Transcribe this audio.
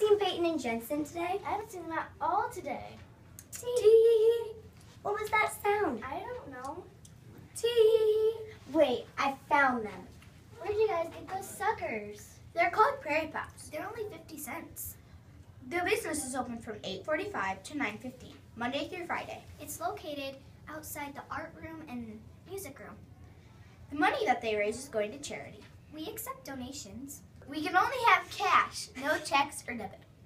seen Peyton and Jensen today? I haven't seen them at all today. Tee. What was that sound? I don't know. Tee. Wait, I found them. Where'd you guys get those suckers? They're called Prairie Pops. They're only 50 cents. The business is open from 8:45 to 9:15, Monday through Friday. It's located outside the art room and music room. The money that they raise is going to charity. We accept donations. We can only have cash, no checks or debit.